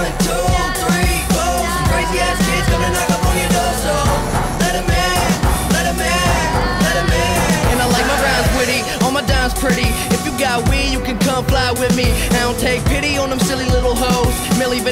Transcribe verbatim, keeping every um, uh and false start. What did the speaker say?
One, two, three, four. Some crazy ass kids gonna knock up on your door, so let 'em in, let 'em in, let 'em in. And I like my rhymes witty, all my dimes pretty. If you got weed, you can come fly with me. I don't take pity on them silly little hoes. Millie